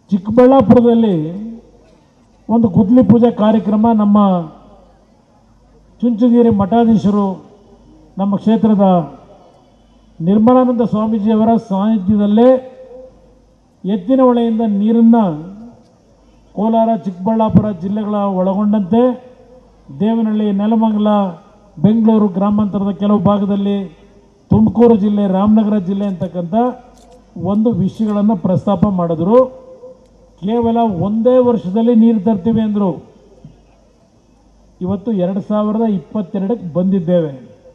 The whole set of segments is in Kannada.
ಚಿಕ್ಕಬಳ್ಳಾಪುರದಲ್ಲಿ ಒಂದು ಗುದ್ಲಿ ಪೂಜೆ ಕಾರ್ಯಕ್ರಮ ನಮ್ಮ ಚುಂಚನಗಿರಿ ಮಠಾಧೀಶರು ನಮ್ಮ ಕ್ಷೇತ್ರದ ನಿರ್ಮಲಾನಂದ ಸ್ವಾಮೀಜಿಯವರ ಸಾನ್ನಿಧ್ಯದಲ್ಲೇ ಎತ್ತಿನ ಹೊಳೆಯಿಂದ ನೀರನ್ನು ಕೋಲಾರ ಚಿಕ್ಕಬಳ್ಳಾಪುರ ಜಿಲ್ಲೆಗಳ ಒಳಗೊಂಡಂತೆ ದೇವನಹಳ್ಳಿ ನೆಲಮಂಗಲ ಬೆಂಗಳೂರು ಗ್ರಾಮಾಂತರದ ಕೆಲವು ಭಾಗದಲ್ಲಿ ತುಮಕೂರು ಜಿಲ್ಲೆ ರಾಮನಗರ ಜಿಲ್ಲೆ ಅಂತಕ್ಕಂಥ ಒಂದು ವಿಷಯಗಳನ್ನು ಪ್ರಸ್ತಾಪ ಮಾಡಿದ್ರು. ಕೇವಲ ಒಂದೇ ವರ್ಷದಲ್ಲಿ ನೀರು ತರ್ತೀವಿ ಅಂದರು. ಇವತ್ತು 2022ಕ್ಕೆ ಬಂದಿದ್ದೇವೆ.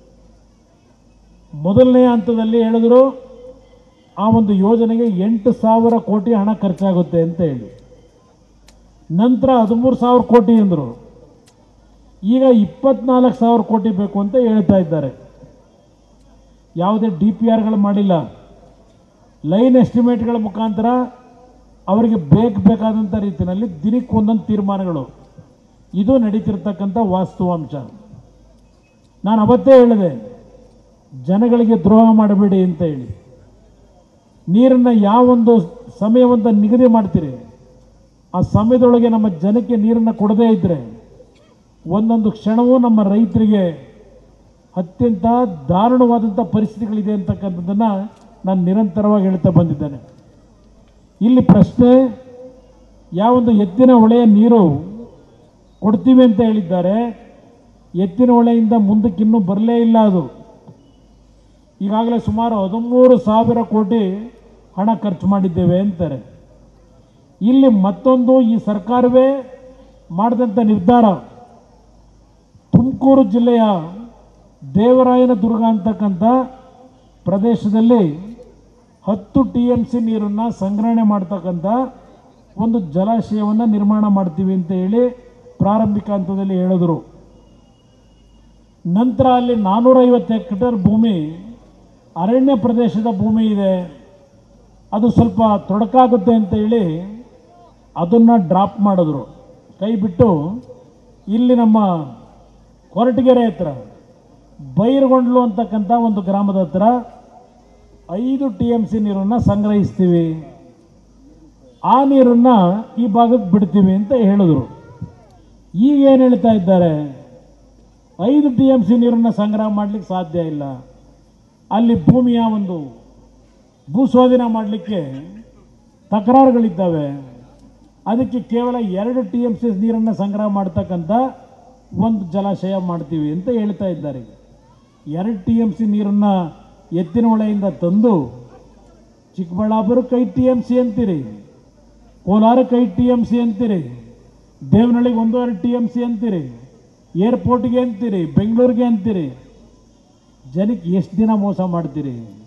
ಮೊದಲನೇ ಹಂತದಲ್ಲಿ ಹೇಳಿದ್ರು ಆ ಒಂದು ಯೋಜನೆಗೆ 8,000 ಕೋಟಿ ಹಣ ಖರ್ಚಾಗುತ್ತೆ ಅಂತ ಹೇಳಿ, ನಂತರ 13,000 ಕೋಟಿ ಅಂದರು. ಈಗ 24,000 ಕೋಟಿ ಬೇಕು ಅಂತ ಹೇಳ್ತಾ ಇದ್ದಾರೆ. ಯಾವುದೇ DPRಗಳು ಮಾಡಿಲ್ಲ, ಲೈನ್ ಎಸ್ಟಿಮೇಟ್ಗಳ ಮುಖಾಂತರ ಅವರಿಗೆ ಬೇಕಾದಂಥ ರೀತಿಯಲ್ಲಿ ದಿನಕ್ಕೊಂದೊಂದು ತೀರ್ಮಾನಗಳು, ಇದು ನಡೀತಿರ್ತಕ್ಕಂಥ ವಾಸ್ತವಾಂಶ. ನಾನು ಅವತ್ತೇ ಹೇಳಿದೆ, ಜನಗಳಿಗೆ ದ್ರೋಹ ಮಾಡಬೇಡಿ ಅಂತ ಹೇಳಿ. ನೀರನ್ನು ಯಾವೊಂದು ಸಮಯವಂತ ನಿಗದಿ ಮಾಡ್ತೀರಿ, ಆ ಸಮಯದೊಳಗೆ ನಮ್ಮ ಜನಕ್ಕೆ ನೀರನ್ನು ಕೊಡದೇ ಇದ್ದರೆ ಒಂದೊಂದು ಕ್ಷಣವೂ ನಮ್ಮ ರೈತರಿಗೆ ಅತ್ಯಂತ ದಾರುಣವಾದಂಥ ಪರಿಸ್ಥಿತಿಗಳಿದೆ ಅಂತಕ್ಕಂಥದ್ದನ್ನು ನಾನು ನಿರಂತರವಾಗಿ ಹೇಳ್ತಾ ಬಂದಿದ್ದೇನೆ. ಇಲ್ಲಿ ಪ್ರಶ್ನೆ, ಯಾವೊಂದು ಎತ್ತಿನ ಹೊಳೆಯ ನೀರು ಕೊಡ್ತೀವಿ ಅಂತ ಹೇಳಿದ್ದಾರೆ, ಎತ್ತಿನ ಹೊಳೆಯಿಂದ ಮುಂದಕ್ಕಿನ್ನೂ ಬರಲೇ ಇಲ್ಲ. ಅದು ಈಗಾಗಲೇ ಸುಮಾರು 13,000 ಕೋಟಿ ಹಣ ಖರ್ಚು ಮಾಡಿದ್ದೇವೆ ಅಂತಾರೆ. ಇಲ್ಲಿ ಮತ್ತೊಂದು, ಈ ಸರ್ಕಾರವೇ ಮಾಡಿದಂಥ ನಿರ್ಧಾರ, ತುಮಕೂರು ಜಿಲ್ಲೆಯ ದೇವರಾಯನದುರ್ಗ ಅಂತಕ್ಕಂಥ ಪ್ರದೇಶದಲ್ಲಿ 10 TMC ನೀರನ್ನು ಸಂಗ್ರಹಣೆ ಮಾಡ್ತಕ್ಕಂಥ ಒಂದು ಜಲಾಶಯವನ್ನು ನಿರ್ಮಾಣ ಮಾಡ್ತೀವಿ ಅಂತ ಹೇಳಿ ಪ್ರಾರಂಭಿಕ ಹಂತದಲ್ಲಿ ಹೇಳಿದ್ರು. ನಂತರ ಅಲ್ಲಿ 450 ಹೆಕ್ಟೇರ್ ಭೂಮಿ ಅರಣ್ಯ ಪ್ರದೇಶದ ಭೂಮಿ ಇದೆ, ಅದು ಸ್ವಲ್ಪ ತೊಡಕಾಗುತ್ತೆ ಅಂತ ಹೇಳಿ ಅದನ್ನು ಡ್ರಾಪ್ ಮಾಡಿದ್ರು, ಕೈ ಬಿಟ್ಟು ಇಲ್ಲಿ ನಮ್ಮ ಕೊರಟಗೆರೆ ಹತ್ರ ಬೈರಗೊಂಡ್ಲು ಅಂತಕ್ಕಂಥ ಒಂದು ಗ್ರಾಮದ ಹತ್ರ 5 TMC ನೀರನ್ನು ಸಂಗ್ರಹಿಸ್ತೀವಿ, ಆ ನೀರನ್ನು ಈ ಭಾಗಕ್ಕೆ ಬಿಡ್ತೀವಿ ಅಂತ ಹೇಳಿದ್ರು. ಈಗ ಏನು ಹೇಳ್ತಾ ಇದ್ದಾರೆ, 5 TMC ನೀರನ್ನು ಸಂಗ್ರಹ ಮಾಡಲಿಕ್ಕೆ ಸಾಧ್ಯ ಇಲ್ಲ, ಅಲ್ಲಿ ಭೂಮಿಯ ಒಂದು ಭೂಸ್ವಾಧೀನ ಮಾಡಲಿಕ್ಕೆ ತಕರಾರುಗಳಿದ್ದಾವೆ, ಅದಕ್ಕೆ ಕೇವಲ 2 TMC ನೀರನ್ನು ಸಂಗ್ರಹ ಮಾಡ್ತಕ್ಕಂಥ ಒಂದು ಜಲಾಶಯ ಮಾಡ್ತೀವಿ ಅಂತ ಹೇಳ್ತಾ ಇದ್ದಾರೆ. 2 TMC ನೀರನ್ನು ಎತ್ತಿನ ಹೊಳೆಯಿಂದ ತಂದು ಚಿಕ್ಕಬಳ್ಳಾಪುರಕ್ಕೆ 5 TMC ಅಂತೀರಿ, ಕೋಲಾರಕ್ಕೆ 5 TMC ಅಂತೀರಿ, ದೇವನಹಳ್ಳಿಗೆ 1.5 TMC ಅಂತೀರಿ, ಏರ್ಪೋರ್ಟ್ಗೆ ಅಂತೀರಿ, ಬೆಂಗಳೂರಿಗೆ ಅಂತೀರಿ. ಜನಕ್ಕೆ ಎಷ್ಟು ದಿನ ಮೋಸ ಮಾಡ್ತೀರಿ?